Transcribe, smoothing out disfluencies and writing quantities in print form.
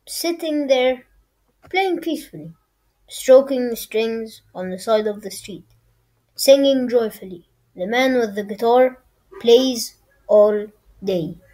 sitting there, playing peacefully, stroking the strings on the side of the street, singing joyfully. The man with the guitar plays all day.